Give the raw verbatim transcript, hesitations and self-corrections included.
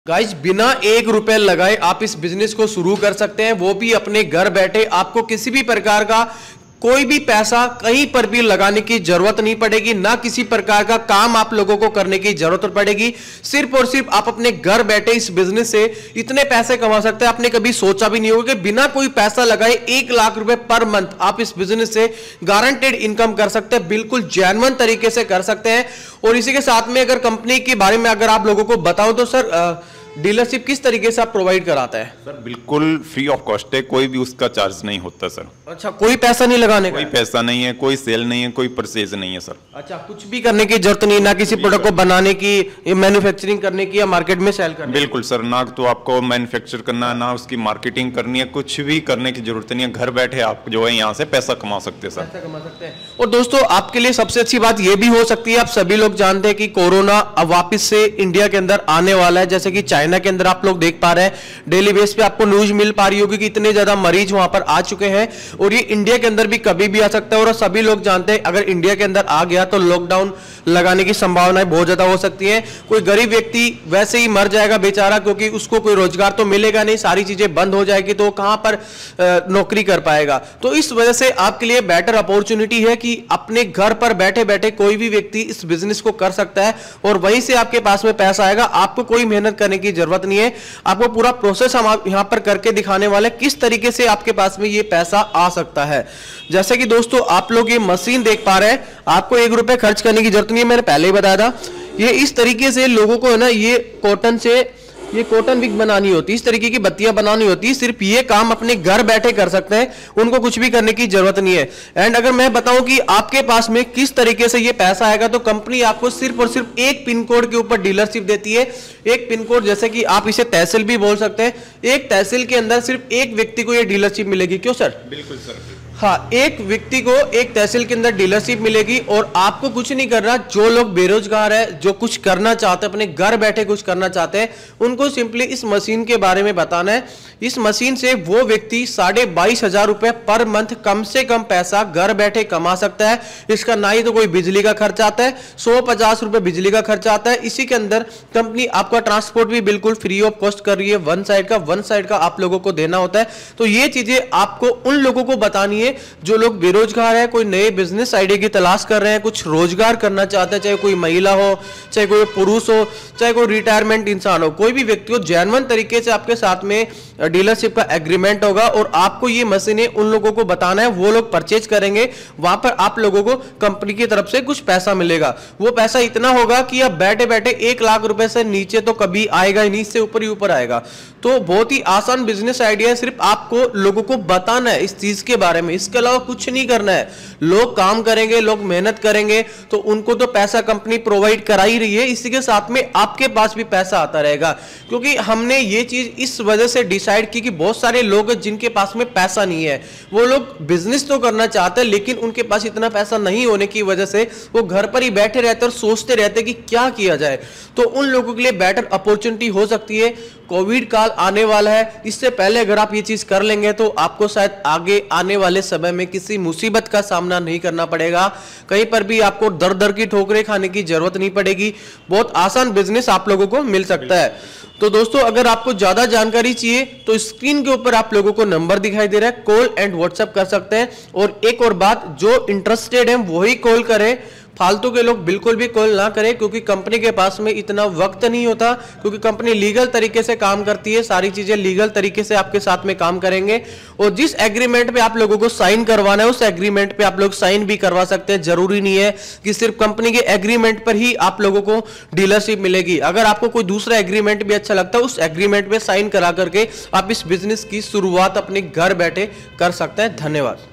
Guys, बिना एक रुपए लगाए आप इस बिजनेस को शुरू कर सकते हैं, वो भी अपने घर बैठे। आपको किसी भी प्रकार का कोई भी पैसा कहीं पर भी लगाने की जरूरत नहीं पड़ेगी, ना किसी प्रकार का काम आप लोगों को करने की जरूरत पड़ेगी। सिर्फ और सिर्फ आप अपने घर बैठे इस बिजनेस से इतने पैसे कमा सकते हैं, आपने कभी सोचा भी नहीं होगा कि बिना कोई पैसा लगाए एक लाख रुपए पर मंथ आप इस बिजनेस से गारंटेड इनकम कर सकते हैं, बिल्कुल जेन्युइन तरीके से कर सकते हैं। और इसी के साथ में अगर कंपनी के बारे में अगर आप लोगों को बताओ तो सर आ, डीलरशिप किस तरीके से आप प्रोवाइड कराता है? सर बिल्कुल फ्री ऑफ कॉस्ट है, कोई भी उसका चार्ज नहीं होता सर। अच्छा, कोई पैसा नहीं लगाने का? कोई पैसा नहीं है, कोई सेल नहीं है, कोई परचेज नहीं है सर। अच्छा, कुछ भी करने की जरूरत नहीं, ना किसी प्रोडक्ट को बनाने की, मैन्युफैक्चरिंग करने की या मार्केट में सेल करने? बिल्कुल सर, ना तो आपको मैन्युफैक्चर करना है, ना उसकी मार्केटिंग करनी है, कुछ भी करने की जरूरत नहीं है। घर बैठे आप जो है यहाँ से पैसा कमा सकते हैं सर। पैसा कमा सकते हैं। और दोस्तों, आपके लिए सबसे अच्छी बात यह भी हो सकती है, आप सभी लोग जानते हैं कि कोरोना अब वापस से इंडिया के अंदर आने वाला है। जैसे कि चाइना के अंदर आप लोग देख पा रहे हैं, डेली बेस पे आपको न्यूज मिल पा रही होगी कि इतने ज्यादा मरीज वहां पर आ चुके हैं और ये इंडिया के अंदर भी कभी भी आ सकता है। और सभी लोग जानते हैं अगर इंडिया के अंदर आ गया तो लॉकडाउन लगाने की संभावनाएं बहुत ज्यादा हो सकती हैं। कोई गरीब व्यक्ति वैसे ही मर जाएगा बेचारा, क्योंकि उसको कोई रोजगार तो मिलेगा नहीं, सारी चीजें बंद हो जाएगी तो कहां पर नौकरी कर पाएगा। तो इस वजह से आपके लिए बेटर अपॉर्चुनिटी है कि अपने घर पर बैठे बैठे कोई भी व्यक्ति इस बिजनेस को कर सकता है और वहीं से आपके पास में पैसा आएगा। आपको कोई मेहनत करने की जरूरत नहीं है, आपको पूरा प्रोसेस हम यहां पर करके दिखाने वाले किस तरीके से आपके पास में ये पैसा आ सकता है। जैसे कि दोस्तों आप लोग ये मशीन देख पा रहे हैं, आपको एक रुपए खर्च करने की जरूरत नहीं है, मैंने पहले ही बताया था। ये इस तरीके से लोगों को है ना, ये कॉटन से ये कॉटन विग बनानी होती है, इस तरीके की बत्तियां बनानी होती है। सिर्फ ये काम अपने घर बैठे कर सकते हैं, उनको कुछ भी करने की जरूरत नहीं है। एंड अगर मैं बताऊं कि आपके पास में किस तरीके से ये पैसा आएगा, तो कंपनी आपको सिर्फ और सिर्फ एक पिन कोड के ऊपर डीलरशिप देती है। एक पिन कोड, जैसे कि आप इसे तहसील भी बोल सकते हैं, एक तहसील के अंदर सिर्फ एक व्यक्ति को यह डीलरशिप मिलेगी। क्यों सर? बिल्कुल सर, हाँ, एक व्यक्ति को एक तहसील के अंदर डीलरशिप मिलेगी और आपको कुछ नहीं करना। जो लोग बेरोजगार है, जो कुछ करना चाहते हैं, अपने घर बैठे कुछ करना चाहते हैं, उनको सिंपली इस मशीन के बारे में बताना है। इस मशीन से वो व्यक्ति साढ़े बाईस हजार रुपए पर मंथ कम से कम पैसा घर बैठे कमा सकता है। इसका ना ही तो कोई बिजली का खर्च आता है, सौ पचास रुपए बिजली का खर्च आता है। इसी के अंदर कंपनी आपका ट्रांसपोर्ट भी बिल्कुल फ्री ऑफ कॉस्ट कर रही है, वन साइड का वन साइड का आप लोगों को देना होता है। तो ये चीजें आपको उन लोगों को बतानी है जो लोग बेरोजगार है, कोई नए बिजनेस आइडिया की तलाश कर रहे हैं, कुछ रोजगार करना चाहते हैं, चाहे कोई महिला हो, चाहे कोई पुरुष हो, चाहे कोई रिटायरमेंट इंसान हो, कोई भी व्यक्ति हो, जेन्युइन तरीके से आपके साथ में डीलरशिप का एग्रीमेंट होगा और आपको ये मशीनें उन लोगों को बताना है, वो लोग परचेज करेंगे, वहां पर आप लोगों को कंपनी की तरफ से कुछ पैसा मिलेगा। वो पैसा इतना होगा कि आप बैठे बैठे एक लाख रुपए से नीचे तो कभी आएगा ही नहीं, इससे ऊपर ही ऊपर आएगा। तो बहुत ही आसान बिजनेस आइडिया है, सिर्फ आपको लोगों को बताना है इस चीज के बारे में, इसके अलावा कुछ नहीं करना है। लोग काम करेंगे, लोग मेहनत करेंगे तो उनको तो पैसा कंपनी प्रोवाइड करा ही रही है, इसी के साथ में आपके पास भी पैसा आता रहेगा। क्योंकि हमने ये चीज इस वजह से डिसाइड की कि बहुत सारे लोग जिनके पास में पैसा नहीं है, वो लोग बिजनेस तो करना चाहते हैं लेकिन उनके पास इतना पैसा नहीं होने की वजह से वो घर पर ही बैठे रहते और सोचते रहते कि क्या किया जाए। तो उन लोगों के लिए बेटर अपॉर्चुनिटी हो सकती है। कोविड काल आने वाला है, इससे पहले अगर आप ये चीज कर लेंगे तो आपको शायद आगे आने वाले समय में किसी मुसीबत का सामना नहीं करना पड़ेगा, कहीं पर भी आपको दर दर की ठोकरें खाने की जरूरत नहीं पड़ेगी। बहुत आसान बिजनेस आप लोगों को मिल सकता है। तो दोस्तों, अगर आपको ज्यादा जानकारी चाहिए तो स्क्रीन के ऊपर आप लोगों को नंबर दिखाई दे रहा है, कॉल एंड व्हाट्सएप कर सकते हैं। और एक और बात, जो इंटरेस्टेड है वही कॉल करें, फालतू के लोग बिल्कुल भी कॉल ना करें, क्योंकि कंपनी के पास में इतना वक्त नहीं होता, क्योंकि कंपनी लीगल तरीके से काम करती है, सारी चीजें लीगल तरीके से आपके साथ में काम करेंगे। और जिस एग्रीमेंट पे आप लोगों को साइन करवाना है उस एग्रीमेंट पे आप लोग साइन भी करवा सकते हैं। जरूरी नहीं है कि सिर्फ कंपनी के एग्रीमेंट पर ही आप लोगों को डीलरशिप मिलेगी। अगर आपको कोई दूसरा एग्रीमेंट भी अच्छा लगता है, उस एग्रीमेंट पे साइन करा करके आप इस बिजनेस की शुरुआत अपने घर बैठे कर सकते हैं। धन्यवाद।